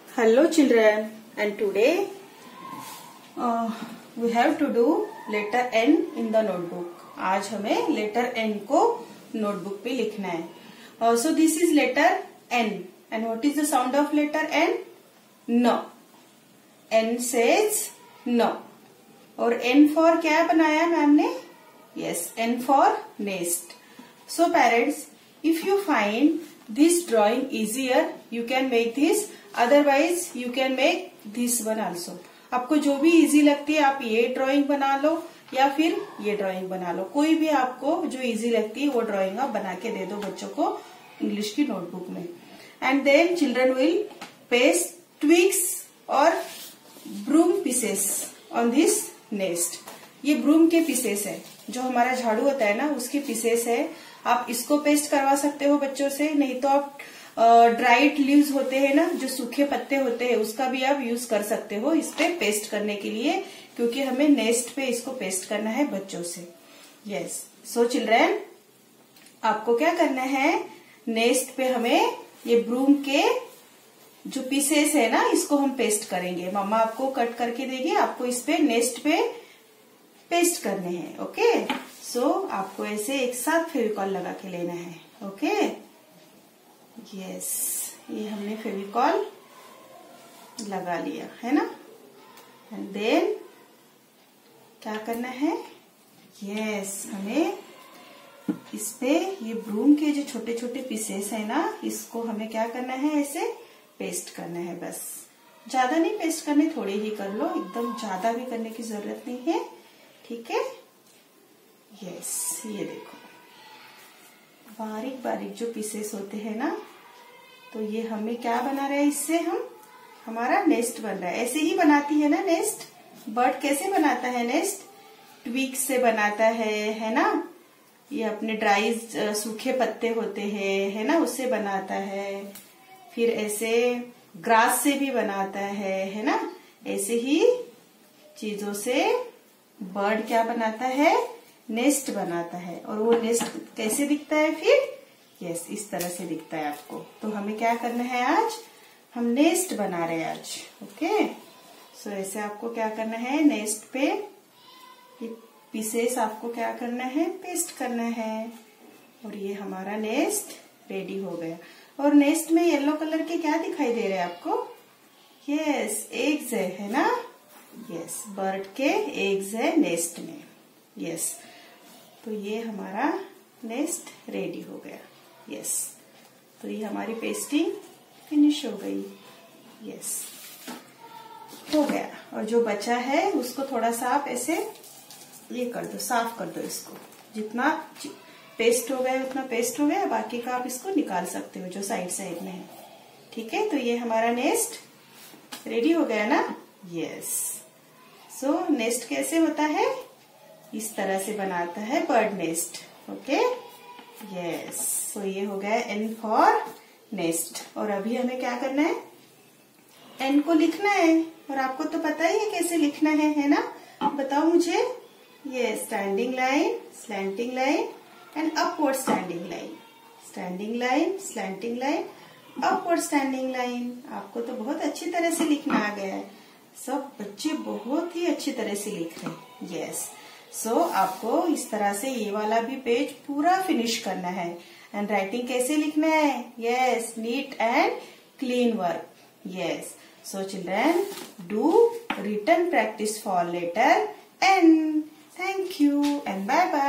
Hello children, and today we have to do letter N in the notebook. आज हमें letter N को notebook पे लिखना है. So this is letter N, and what is the sound of letter N? No. N says no. और N for क्या बनाया ma'am ने? Yes, N for nest. So parents, if you find this drawing easier, you can make this. Otherwise, you can make this one also. आपको जो भी easy लगती है आप ये ड्राइंग बना लो या फिर ये ड्राइंग बना लो. कोई भी आपको जो इजी लगती है वो ड्राइंग आप बना के दे दो बच्चों को इंग्लिश की नोटबुक में. And then children will paste twigs और broom pieces on this nest. ये ब्रूम के पीसेस है, जो हमारा झाड़ू होता है ना उसके पीसेस है. आप इसको पेस्ट करवा सकते हो बच्चों से, नहीं तो आप ड्राइड लीव्स होते हैं ना, जो सूखे पत्ते होते हैं, उसका भी आप यूज कर सकते हो इस पे पेस्ट करने के लिए, क्योंकि हमें नेस्ट पे इसको पेस्ट करना है बच्चों से. यस, सो चिल्ड्रन आपको क्या करना है, नेस्ट पे हमें ये ब्रूम के जो पीसेस है ना इसको हम पेस्ट करेंगे. मम्मा आपको कट करके देगी, आपको इस पे नेस्ट पे पेस्ट करने हैं. ओके, सो आपको ऐसे एक साथ फेविकॉल लगा के लेना है. ओके, यस, ये हमने फेविकॉल लगा लिया है ना. एंड देन क्या करना है, यस, हमें इस पे ये ब्रूम के जो छोटे छोटे पीसेस है ना इसको हमें क्या करना है, ऐसे पेस्ट करना है. बस ज्यादा नहीं पेस्ट करने, थोड़े ही कर लो, एकदम ज्यादा भी करने की जरूरत नहीं है. ठीक है. यस, ये देखो बारीक बारीक जो पीसेस होते हैं ना, तो ये हमें क्या बना रहे हैं, इससे हम हमारा नेस्ट बन रहा है. ऐसे ही बनाती है ना नेस्ट. बर्ड कैसे बनाता है नेस्ट, ट्विग्स से बनाता है ना. ये अपने ड्राई सूखे पत्ते होते हैं है ना, उससे बनाता है. फिर ऐसे ग्रास से भी बनाता है ना. ऐसे ही चीजों से बर्ड क्या बनाता है, नेस्ट बनाता है. और वो नेस्ट कैसे दिखता है फिर, यस, इस तरह से दिखता है आपको. तो हमें क्या करना है, आज हम नेस्ट बना रहे हैं आज. ओके, सो ऐसे आपको क्या करना है, नेस्ट पे ये पीसेस आपको क्या करना है, पेस्ट करना है. और ये हमारा नेस्ट रेडी हो गया. और नेस्ट में येलो कलर के क्या दिखाई दे रहे हैं आपको, यस, एग्स है ना. यस, बर्ड के एग्स है नेस्ट में. यस, तो ये हमारा नेस्ट रेडी हो गया. यस, तो ये हमारी पेस्टिंग फिनिश हो गई. यस, हो गया. और जो बचा है उसको थोड़ा सा आप ऐसे ये कर दो, साफ कर दो इसको. जितना पेस्ट हो गया उतना पेस्ट हो गया, बाकी का आप इसको निकाल सकते हो जो साइड साइड में है. ठीक है, तो ये हमारा नेस्ट रेडी हो गया ना. यस, सो नेस्ट कैसे होता है, इस तरह से बनाता है bird nest. Okay, yes, so ये हो गया एन फॉर नेस्ट. और अभी हमें क्या करना है, एन को लिखना है. और आपको तो पता ही है कैसे लिखना है ना. बताओ मुझे. ये standing line, slanting line and upward standing line. Standing line, slanting line, upward standing line. आपको तो बहुत अच्छी तरह से लिखना आ गया है. सब बच्चे बहुत ही अच्छी तरह से लिख रहे हैं. यस, सो आपको इस तरह से ये वाला भी पेज पूरा फिनिश करना है. एंड राइटिंग कैसे लिखना है, yes, neat and clean work. Yes, so children do written practice for letter N. Thank you and bye bye.